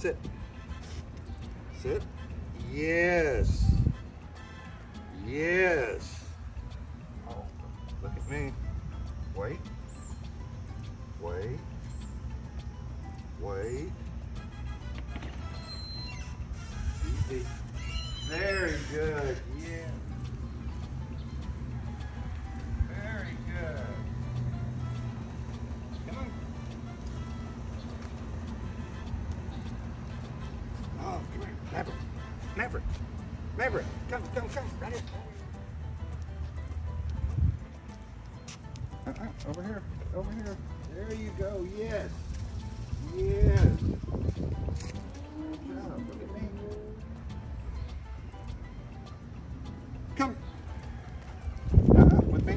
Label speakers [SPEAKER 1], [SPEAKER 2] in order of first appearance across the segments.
[SPEAKER 1] Sit. Sit. Yes. Yes. Oh, look at me. Wait. Wait. Wait. Easy. Very good. Yeah. Very good. Come on. Oh, come here. Maverick. Maverick. Maverick. Come. Right here. Over here. Over here. There you go. Yes. Yes. Good job. Look at me. Come. With me.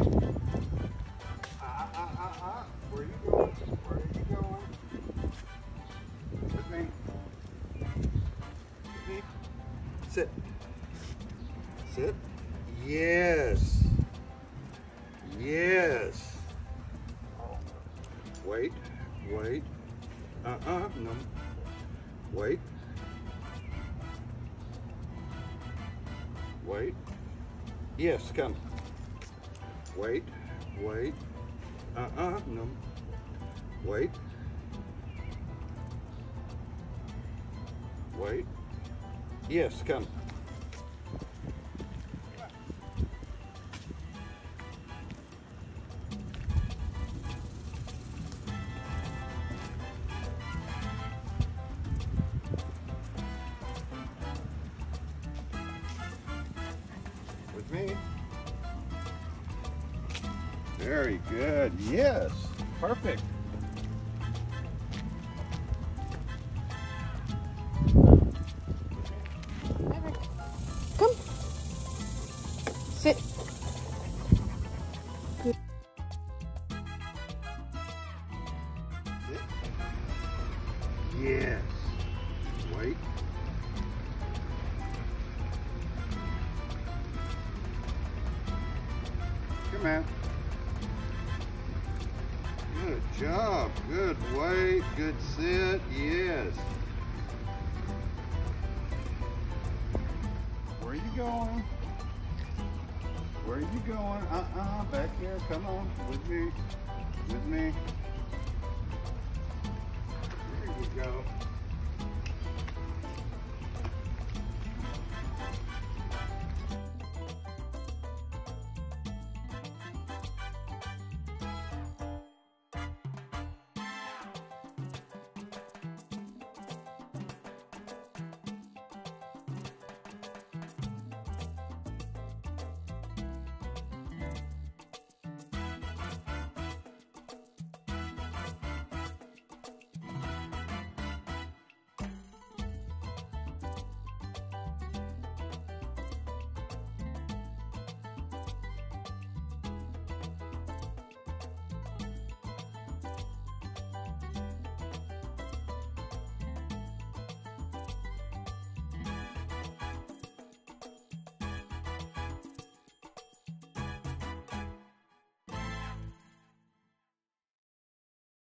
[SPEAKER 1] Where are you going? Where are you going? With me. With me. Sit. Sit. Yes. Yes. Wait. Wait. No. Wait. Wait. Yes, come. Wait. Wait. No. Wait. Wait. Yes, come. With me. Very good. Yes. Perfect.
[SPEAKER 2] Maverick, come. Sit. Good.
[SPEAKER 1] Sit. Yes. Wait. Come on. Good job. Good wait. Good sit. Yes. Where are you going? Where are you going? Back here. Come on. With me. With me. There you go.